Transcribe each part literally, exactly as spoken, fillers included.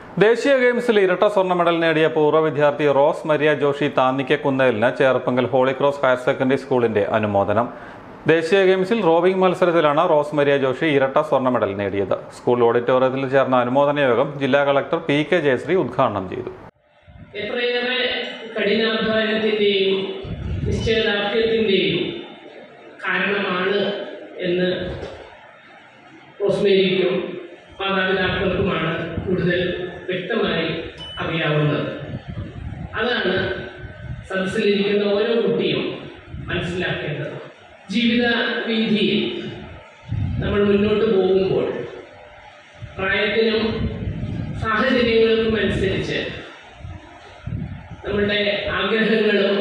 ദേശീയ ഗെയിംസിൽ ഇരട്ട സ്വർണ്ണ മെഡൽ നേടിയ പൂർവ്വ വിദ്യാർത്ഥി റോസ് മരിയ ജോഷി താന്നിക്കക്കുന്നേലിന് Cherpunkal Holy Cross higher secondary സ്കൂളിന്റെ അനുമോദനം. ദേശീയ ഗെയിംസിൽ റോവിംഗ് മത്സരത്തിലാണ് റോസ് മരിയ ജോഷി ഇരട്ട സ്വർണ്ണ മെഡൽ നേടിയത്. സ്കൂൾ ഓഡിറ്റോറിയത്തിൽ ചേർന്ന അനുമോദന യോഗം ജില്ലാ കളക്ടർ പി കെ ജയശ്രീ ഉദ്ഘാടനം ചെയ്തു. എത്രയേറെ കഠിനാധ്വാനത്തിന്റെയും നിശ്ചയദാർഢ്യത്തിന്റെയും കാരണമാണ് എന്ന് റോസ്മേരിക്കും മാതാപിതാക്കൾക്കുമാണ് കൂടുതൽ വ്യക്തമായി അറിയാവുന്നത്. അതാണ് സദസ്സിലിരിക്കുന്ന ഓരോ കുട്ടിയും മനസ്സിലാക്കേണ്ടത്. ജീവിത വീതിയിൽ നമ്മൾ മുന്നോട്ട് പോകുമ്പോൾ പ്രായത്തിനും സാഹചര്യങ്ങൾക്കും അനുസരിച്ച് നമ്മളുടെ ആഗ്രഹങ്ങളും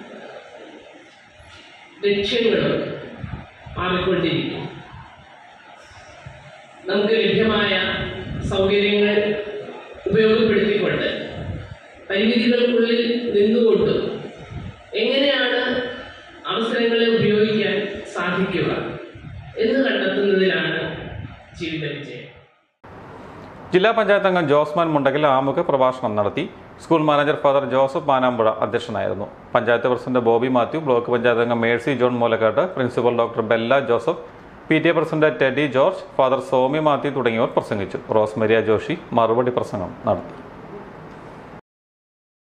ലക്ഷ്യങ്ങളും മാറിക്കൊണ്ടിരിക്കും. നമുക്ക് ലഭ്യമായ സൗകര്യങ്ങൾ ഉപയോഗപ്പെടുത്തിക്കൊണ്ട് പരിമിതികൾക്കുള്ളിൽ നിന്നുകൊണ്ടും എങ്ങനെയാണ് അവസരങ്ങളെ ഉപയോഗിക്കാൻ സാധിക്കുക എന്ന് കണ്ടെത്തുന്നതിലാണ് ജീവിത വിജയം. ജില്ലാ പഞ്ചായത്ത് അംഗം ജോസ്മാൻ മുണ്ടകിൽ ആമുഖ പ്രഭാഷണം നടത്തി. School manager father Joseph Manampuzha അധ്യക്ഷനായിരുന്നു. Panchayat president Bobby Mathew, block panchayat അംഗം Mercy John Moolakkattu, principal doctor Bella Joseph, P T A president Teddy George, father Somy Mathew തുടങ്ങിയവർ പ്രസംഗിച്ചു. റോസ് മരിയ ജോഷി മറുപടി പ്രസംഗം നടത്തി.